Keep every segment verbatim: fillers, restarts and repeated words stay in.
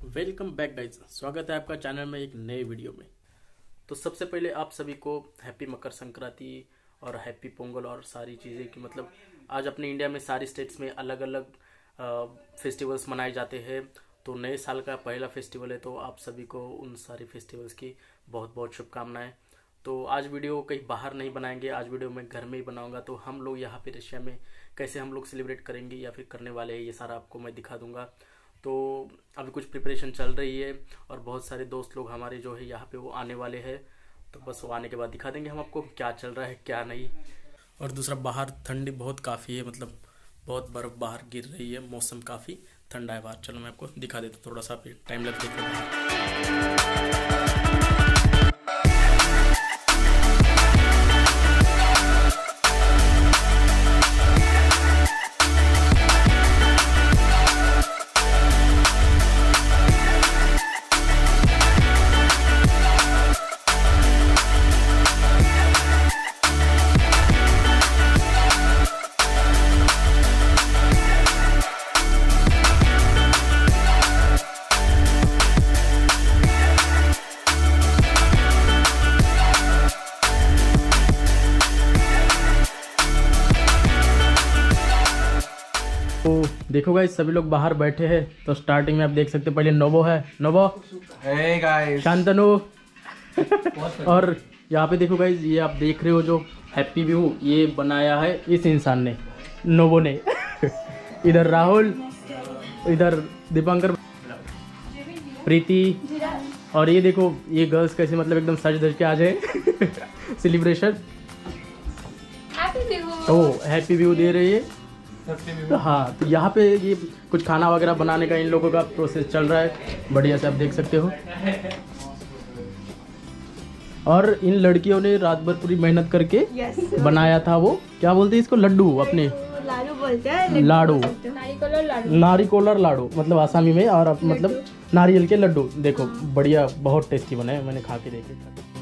Welcome back guys, स्वागत है आपका चैनल में एक नए वीडियो में। तो सबसे पहले आप सभी को हैप्पी मकर संक्रांति और हैप्पी पोंगल और सारी चीज़ें की मतलब आज अपने इंडिया में सारी स्टेट्स में अलग अलग फेस्टिवल्स मनाए जाते हैं। तो नए साल का पहला फेस्टिवल है, तो आप सभी को उन सारे फेस्टिवल्स की बहुत बहुत शुभकामनाएं। तो आज वीडियो कहीं बाहर नहीं बनाएंगे, आज वीडियो मैं घर में ही बनाऊंगा। तो हम लोग यहाँ पे रशिया में कैसे हम लोग सेलिब्रेट करेंगे या फिर करने वाले हैं, ये सारा आपको मैं दिखा दूंगा। तो अभी कुछ प्रिपरेशन चल रही है और बहुत सारे दोस्त लोग हमारे जो है यहाँ पे वो आने वाले हैं। तो बस वो आने के बाद दिखा देंगे हम आपको क्या चल रहा है क्या नहीं। और दूसरा, बाहर ठंडी बहुत काफ़ी है, मतलब बहुत बर्फ बाहर गिर रही है, मौसम काफ़ी ठंडा है बाहर। चलो मैं आपको दिखा देता हूँ, थोड़ा सा फिर टाइम लग देता तो देखो गाइस, सभी लोग बाहर बैठे हैं। तो स्टार्टिंग में आप देख सकते हैं, पहले नोबो है, नोबो हे गाइस, शांतनु और यहाँ पे देखो गाइस, ये आप देख रहे हो जो हैप्पी व्यू ये बनाया है इस इंसान ने, नोबो ने। इधर राहुल, इधर दीपांकर, प्रीति, और ये देखो ये गर्ल्स कैसे मतलब एकदम सज धज के आ जाए सेलिब्रेशन। ओ हैप्पी व्यू दे रही है। तो हाँ, तो यहाँ पे ये कुछ खाना वगैरह बनाने का इन लोगों का प्रोसेस चल रहा है, बढ़िया से आप देख सकते हो। और इन लड़कियों ने रात भर पूरी मेहनत करके yes. बनाया था, वो क्या बोलते हैं इसको, लड्डू, अपने लाडू बोलते हैं, लाडू, लाडू, नारिकोलर लाडू मतलब आसामी में, और मतलब नारियल के लड्डू। देखो बढ़िया, बहुत टेस्टी बने, मैंने खा के देखे।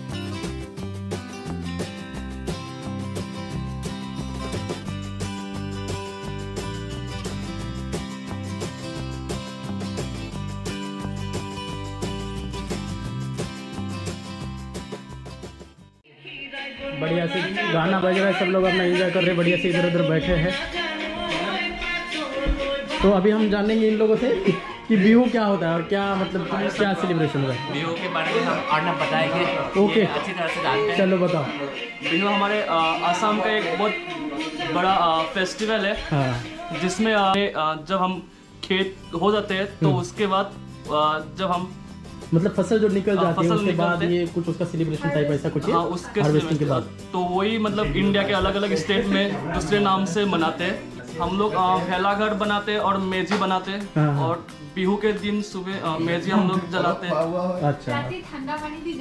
बढ़िया से गाना बज रहा है, सब लोग अपना एंजॉय कर रहे हैं, बढ़िया से इधर उधर बैठे हैं। तो अभी हम जानेंगे इन लोगों से कि बिहू क्या होता है और क्या मतलब क्या सेलिब्रेशन होता है। बिहू के बारे में हम और बताएंगे। ओके, अच्छी तरह से जानते हैं। चलो बताओ। बिहू हमारे असम का एक बहुत बड़ा फेस्टिवल है। हाँ। जिसमें जब हम खेत हो जाते हैं तो उसके बाद जब हम मतलब फसल जो निकल जाती है उसके बाद ये कुछ उसका सेलिब्रेशन टाइप ऐसा कुछ है। हाँ, उसके हार्वेस्टिंग के बाद तो वही मतलब इंडिया के अलग अलग स्टेट में दूसरे नाम से मनाते हैं। हम लोग भेलाघर बनाते हैं और मेजी बनाते हैं। हाँ, हाँ। और बिहू के दिन सुबह मेजी हम लोग जलाते हैं। अच्छा, ठंडा पानी दी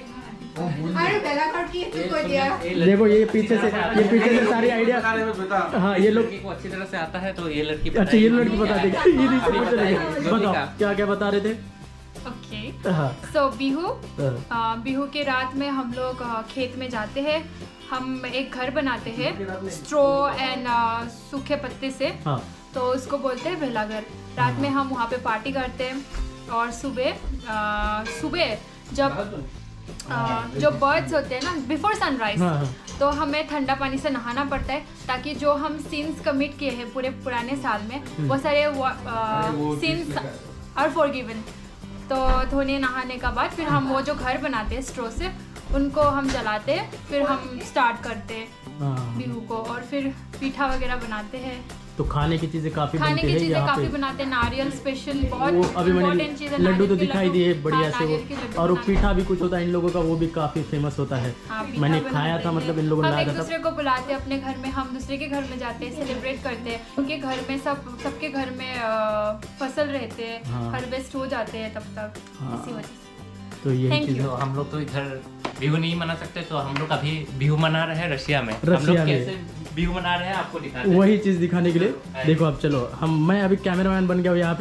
अरे देखो ये पीछे से ये पीछे से सारी आइडिया। हाँ, ये लोग को अच्छी तरह से आता है तो ये लड़की अच्छा ये लड़की बता देगी। ये बताओ क्या क्या बता रहे थे। ओके, सो बिहू बिहू के रात में हम लोग खेत में जाते हैं। हम एक घर बनाते हैं स्ट्रो एंड सूखे पत्ते से। हाँ. तो उसको बोलते हैं भेलाघर। रात में हम वहाँ पे पार्टी करते हैं और सुबह सुबह जब आ, जो बर्ड्स होते हैं ना बिफोर सनराइज, तो हमें ठंडा पानी से नहाना पड़ता है ताकि जो हम सीन्स कमिट किए हैं पूरे पुराने साल में वो सारे सीन्स आर फॉरगिवन। तो धोने नहाने का बाद फिर हम वो जो घर बनाते हैं स्ट्रो से उनको हम जलाते हैं, फिर हम स्टार्ट करते हैं बिहू को। और फिर पीठा वगैरह बनाते हैं। तो खाने की चीजें काफी खाने बनती की है चीजें यहाँ काफी पे। बनाते हैं, नारियल स्पेशल बहुत अभी मैंने चीजें। लड्डू तो दिखाई दिए बढ़िया से वो, और वो पीठा भी कुछ होता है इन लोगों का, वो भी काफी फेमस होता है। मैंने खाया था, मतलब इन लोगों ने हम एक लाया था। दूसरे को बुलाते हैं अपने घर में, हम दूसरे के घर में जाते हैं, सेलिब्रेट करते हैं। उनके घर में सब सबके घर में फसल रहते हैं, हार्वेस्ट हो जाते हैं तब तक, इसी वजह से। तो यही चीज, तो हम लोग तो इधर बिहू नहीं मना सकते, तो हम लोग अभी बिहू मना रहे हैं रशिया में। रशिया हम लोग में कैसे बिहू मना रहे हैं आपको दिखा रहे हैं। वही चीज दिखाने के लिए। देखो अब चलो, हम मैं अभी कैमरामैन बन गया हूँ यहाँ पे।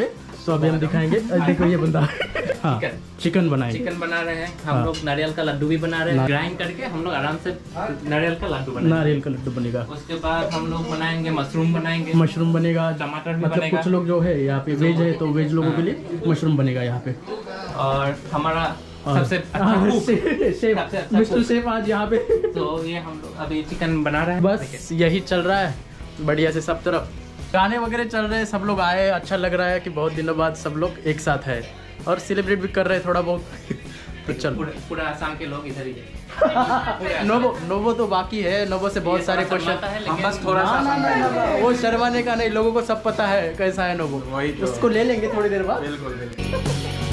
तो अभी हम दिखाएंगे। देखो ये बंदा हाँ चिकन बनाएंगे। चिकन बना रहे हैं हम लोग। नारियल का लड्डू भी बना रहे हैं। ग्राइंड करके हम लोग आराम से नारियल का लड्डू बनाएंगे। नारियल का लड्डू बनेगा। उसके बाद हम लोग बनाएंगे मशरूम बनाएंगे। मशरूम बनेगा, टमाटर भी मतलब बनेगा। कुछ लोग जो है यहाँ पे वेज है तो वेज लोगों के लिए मशरूम बनेगा यहाँ पे। और हमारा सबसे हाँ, अच्छा शेफ शेफ सबसे अच्छा मिस्टर cook। शेफ आज यहाँ पे। तो ये हम लोग अभी चिकन बना रहे हैं। बस यही चल रहा है बढ़िया से सब तरफ। गाने वगैरह चल रहे हैं, सब लोग आए, अच्छा लग रहा है कि बहुत दिनों बाद सब लोग एक साथ है और सेलिब्रेट भी कर रहे हैं थोड़ा बहुत। तो चल पूरा, पूरा आसाम के लोग इधर ही है। नोबो नोबो तो बाकी है। नोबो से बहुत सारे क्वेश्चन है लेकिन बस थोड़ा सा ना, ना, ना, ना, वो शर्माने का नहीं, लोगों को सब पता है कैसा है नोबो। वही तो। उसको ले लेंगे थोड़ी देर बाद। बिल्कुल बिल्कुल।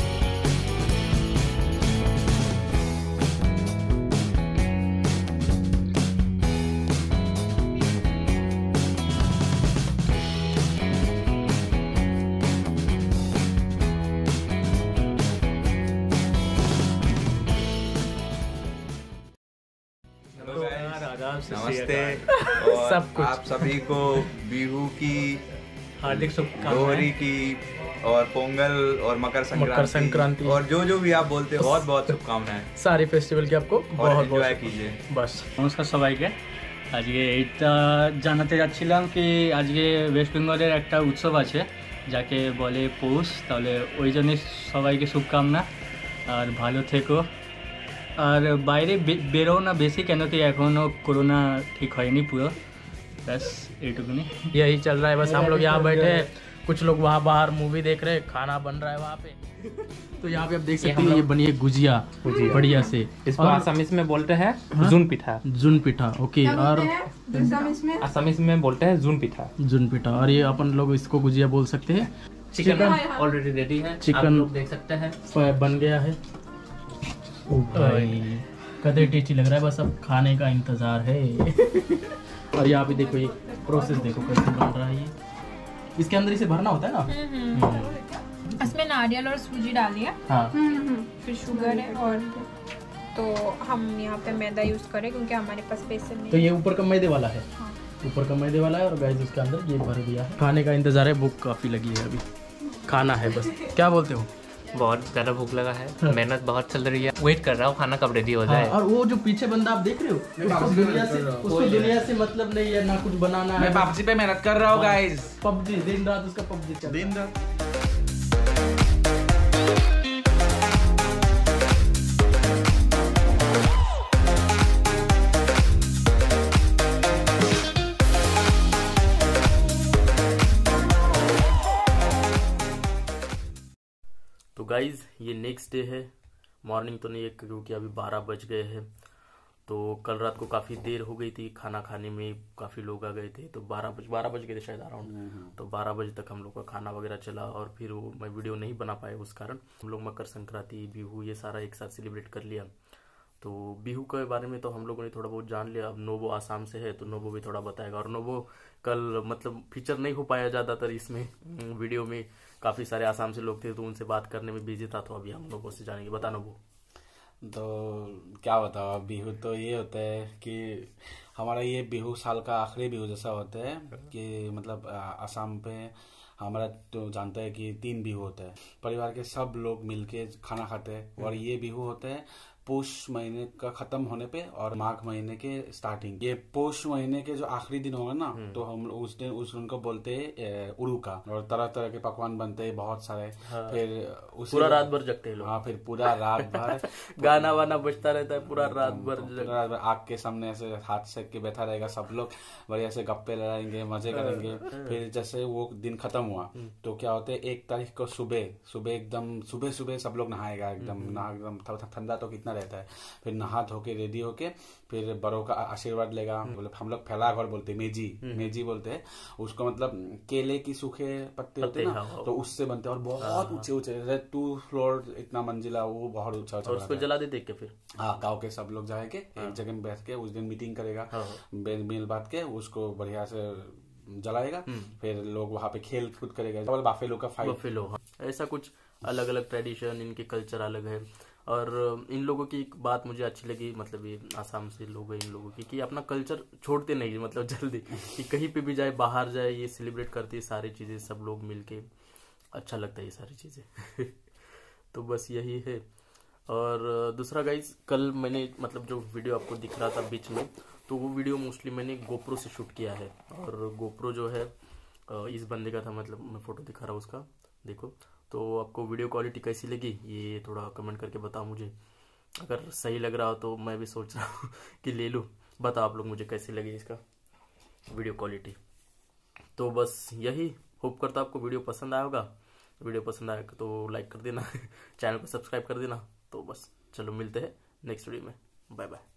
नमस्ते और सब कुछ। आप सभी को बिहू की, हार्दिक लोहरी शुभकामनाएं। की और पोंगल और मकर संक्रांति मकर संक्रांति। और जो जो भी आप बोलते हो बहुत बहुत शुभकामनाएं सारे फेस्टिवल की आपको और बहुत एंजॉय बहुत कीजिए। बस। নমস্কার সবাইকে। আজকে এইটা জানাতে যাচ্ছিলাম কি আজকে ওয়েস্ট বেঙ্গলের একটা উৎসব আছে যাকে বলে পৌষ। তাহলে ওই জন্যে সবাইকে শুভকামনা আর ভালো থেকো। আর বাইরে বে- বেরো না বেশি, কেন কি এখনও করোনা ঠিক হয়নি পুরো। ব্যাস এইটুকুনি। यही चल रहा है बस। हम लोग यहाँ बैठे हैं, कुछ लोग वहाँ बाहर मूवी देख रहे हैं, खाना बन रहा है वहाँ पे। तो यहाँ पे आप देख सकते हैं ये बनी है गुजिया बढ़िया से। इसको और आसामीज में बोलते हैं जून पिठा। जुन पिठा ओके। और इसमें आसामीज में बोलते हैं जून पिठा। जुन पिठा और ये अपन लोग इसको गुजिया बोल सकते हैं। चिकन ऑलरेडी रेडी है। चिकन- आप लोग देख सकते हैं। प- बन गया है। ओ भाई कदे टेस्टी लग रहा है, बस अब खाने का इंतजार है। और यहाँ पे देखो ये प्रोसेस देखो कैसे बन रहा है। ये इसके अंदर इसे भरना होता है ना। इसमें नारियल और सूजी डाली है, हाँ फिर शुगर है और तो हम यहाँ पे मैदा यूज करें क्योंकि हमारे पास बेसन तो नहीं। ये ऊपर का मैदे वाला है। ऊपर का मैदे वाला है और गाइस उसके अंदर ये भर दिया है। खाने का इंतजार है, भूख काफी लगी है, अभी खाना है बस। क्या बोलते हो? बहुत ज़्यादा भूख लगा है, मेहनत बहुत चल रही है। वेट कर रहा हूँ खाना कब रेडी हो जाए। हाँ, और वो जो पीछे बंदा आप देख रहे हो उसको दुनिया से उसको दुनिया से मतलब नहीं है, ना कुछ बनाना है। मैं पबजी पे मेहनत कर रहा हूँ गाइस। पबजी दिन रात उसका पबजी चल दिन रात। तो गाइज ये नेक्स्ट डे है। मॉर्निंग तो नहीं है क्योंकि अभी बारह बज गए हैं। तो कल रात को काफ़ी देर हो गई थी, खाना खाने में काफ़ी लोग आ गए थे। तो बारह बज बारह बज गए थे शायद अराउंड। तो बारह बजे तक हम लोग का खाना वगैरह चला और फिर वो मैं वीडियो नहीं बना पाया उस कारण। हम लोग मकर संक्रांति, बिहू ये सारा एक साथ सेलिब्रेट कर लिया। तो बिहू के बारे में तो हम लोगों ने थोड़ा बहुत जान लिया। अब नोबो आसाम से है तो नोबो भी थोड़ा बताएगा। और नोबो कल मतलब फीचर नहीं हो पाया ज़्यादातर इसमें वीडियो में, काफ़ी सारे आसाम से लोग थे तो उनसे बात करने में बिजी था। तो अभी हम लोगों से जानेंगे। बता नोबो। तो क्या बताओ, बिहू तो ये होता है कि हमारा ये बिहू साल का आखिरी बिहू जैसा होता है कि मतलब आसाम पे हमारा तो जानता है कि तीन बिहू होता है। परिवार के सब लोग मिलके खाना खाते हैं और ये बिहू होता है पोष महीने का खत्म होने पे और माघ महीने के स्टार्टिंग। ये पोष महीने के जो आखिरी दिन होगा ना तो हम उस दिन उस दिन को बोलते हैं उड़ूका। और तरह तरह के पकवान बनते हैं बहुत सारे। हाँ। फिर उसी पूरा रात भर जगते हैं लोग। हाँ, फिर पूरा रात भर गाना वाना बजता रहता है पूरा रात भर। पूरा रात भर आग के सामने ऐसे हाथ सेक के बैठा रहेगा सब लोग, बढ़िया से गप्पे लड़ाएंगे, मजे करेंगे। फिर जैसे वो दिन खत्म हुआ तो क्या होता है एक तारीख को सुबह सुबह एकदम सुबह सुबह सब लोग नहाएगा एकदम नहा एकदम ठंडा तो कितना रहता है। फिर नहा धो के रेडी होके फिर बड़ों का आशीर्वाद लेगा। बोले हम लोग फैला घर बोलते हैं, मेजी मेजी बोलते हैं उसको। मतलब केले की सूखे पत्ते होते हैं ना, तो उससे बनते हैं और बहुत ऊंचे ऊंचे टू फ्लोर इतना मंजिला, वो बहुत ऊंचा ऊंचा। उसको जला दे देख के फिर हाँ गाँव के सब लोग जाएंगे एक जगह में बैठ के उस दिन मीटिंग करेगा, मेल बात के उसको बढ़िया से जलाएगा। फिर लोग वहाँ पे खेल कूद करेगा, बाफेलो का फाइट। बफेलो हाँ। ऐसा कुछ अलग अलग ट्रेडिशन, इनके कल्चर अलग है। और इन लोगों की एक बात मुझे अच्छी लगी, मतलब ये आसाम से लोग हैं इन लोगों की, कि अपना कल्चर छोड़ते नहीं मतलब जल्दी, कि कहीं पे भी जाए बाहर जाए ये सेलिब्रेट करती है सारी चीज़ें सब लोग मिलके। अच्छा लगता है ये सारी चीज़ें। तो बस यही है। और दूसरा गाइज, कल मैंने मतलब जो वीडियो आपको दिख रहा था बीच में, तो वो वीडियो मोस्टली मैंने गोप्रो से शूट किया है। और गोप्रो जो है इस बंदे का था, मतलब मैं फ़ोटो दिखा रहा हूँ उसका, देखो। तो आपको वीडियो क्वालिटी कैसी लगी ये थोड़ा कमेंट करके बताओ मुझे। अगर सही लग रहा हो तो मैं भी सोच रहा हूँ कि ले लूँ। बताओ आप लोग मुझे कैसी लगी इसका वीडियो क्वालिटी। तो बस यही, होप करता आपको वीडियो पसंद आया होगा। वीडियो पसंद आया तो लाइक कर देना, चैनल को सब्सक्राइब कर देना। तो बस चलो मिलते हैं नेक्स्ट वीडियो में, बाय बाय।